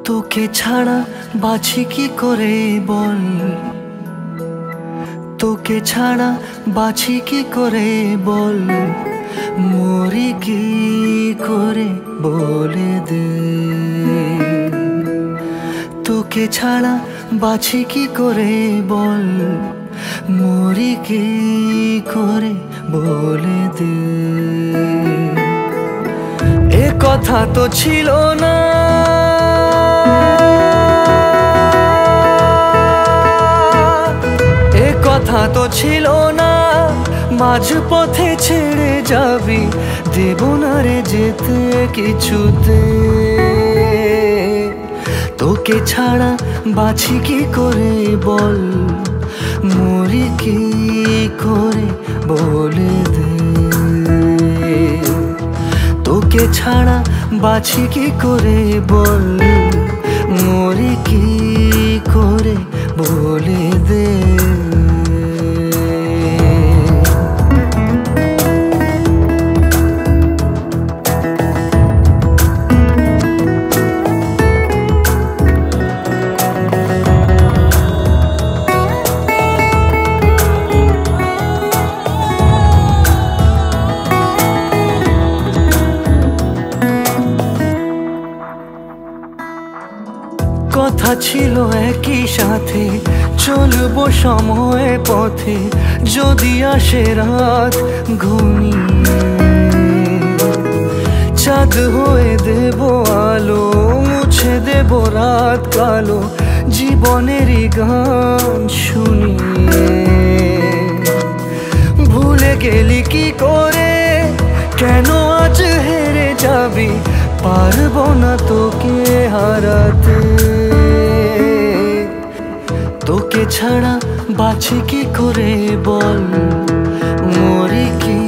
তোকে ছাড়া বাঁচি কি করে বল, তোকে ছাড়া বাঁচি কি করে বল, মরি কি করে বলে দে। তোকে ছাড়া বাঁচি কি করে বল, মরি কি করে বলে দে। এ কথা তো ছিল না, এ কথা তো ছিল না, মাঝ পথে ছেড়ে যাবি, দেব না রে যেতে কিছুতে। তোকে ছাড়া বাঁচি কি করে বল, মরি কি করে বলে দে। তোকে ছাড়া বাঁচি কি করে বল, মরি কি করে বলে দে। কথা ছিল একই সাথে চলবো সময় পথে, যদি আসে রাত ঘনিয়ে চাঁদ হয়ে দেব আলো, মুছে দেব রাত কালো, জীবনেরই গান শুনিয়ে। ভুলে গেলি কি করে, কেন আজ হেরে যাবি, পারবো না তোকে হারাতে। তোকে ছাড়া বাঁচি কি করে বল, মরি কি